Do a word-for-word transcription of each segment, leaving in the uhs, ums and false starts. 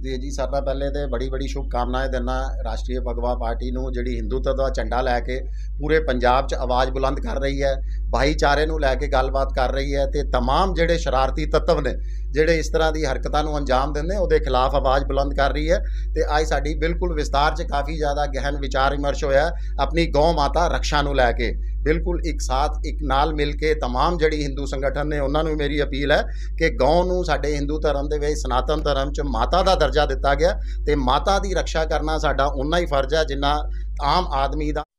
जी जी सारा पहले तो बड़ी बड़ी शुभकामनाएं देना राष्ट्रीय भगवा पार्टी नूं जिहड़ी हिंदुत्व का झंडा लैके पूरे पंजाब च आवाज़ बुलंद कर रही है, भाईचारे नूं लैके गलबात कर रही है, तो तमाम जिहड़े शरारती तत्व ने जिहड़े इस तरह की हरकतां नूं अंजाम दिंदे उहदे खिलाफ आवाज़ बुलंद कर रही है। तो अज साडी बिल्कुल विस्तार च काफ़ी ज़्यादा गहन विचार विमर्श होया अपनी गौ माता रक्षा नूं लैके। बिल्कुल एक साथ एक नाल मिल के तमाम जिहड़ी हिंदू संगठन ने उन्होंने मेरी अपील है कि गौ नूं साडे हिंदू धर्म दे विच सनातन धर्म च माता का दर्जा दिता गया, तो माता की रक्षा करना साडा उन्ना ही फर्ज है जिन्ना आम आदमी का।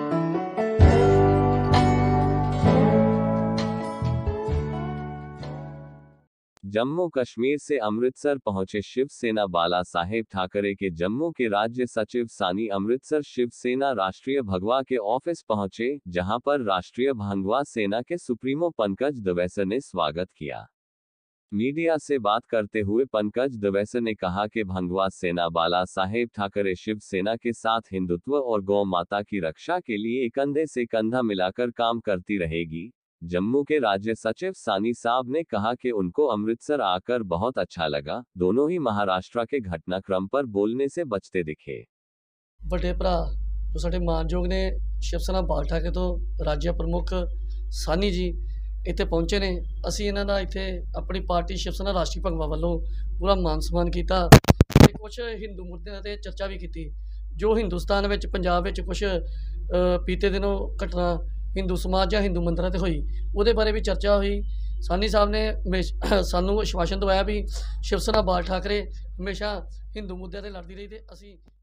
जम्मू कश्मीर से अमृतसर पहुंचे शिवसेना बाला साहेब ठाकरे के जम्मू के राज्य सचिव सानी अमृतसर शिवसेना राष्ट्रीय भगवा के ऑफिस पहुंचे, जहां पर राष्ट्रीय भगवा सेना के सुप्रीमो पंकज दवेसर ने स्वागत किया। मीडिया से बात करते हुए पंकज दवेसर ने कहा कि भगवा सेना बाला साहेब ठाकरे शिवसेना के साथ हिंदुत्व और गौ माता की रक्षा के लिए कंधे से कंधा मिलाकर काम करती रहेगी। जम्मू के राज्य सचिव सानी साहब ने कहा कि उनको अमृतसर आकर बहुत अच्छा लगा। दोनों ही महाराष्ट्र के घटनाक्रम पर बोलने से बचते दिखे। बड़े भरा जो साडे मानयोग ने शिवसेना बाल ठाकरे तो राज्य प्रमुख सानी जी इत्थे पहुंचे ने। असी इन्हां दा इत्थे अपनी पार्टी शिवसेना राष्ट्रीय भगवा वालों पूरा मान सम्मान किया ते कुछ हिंदू मुद्दे ते चर्चा भी की। जो हिंदुस्तान विच पंजाब विच कुछ बीते दिनों घटना हिंदू समाज या हिंदू मंदिर से हुई उहदे बारे भी चर्चा हुई। सानी साहब ने सानू आश्वासन दवाया भी शिवसेना बाल ठाकरे हमेशा हिंदू मुद्दे ते लड़ती रही ते असी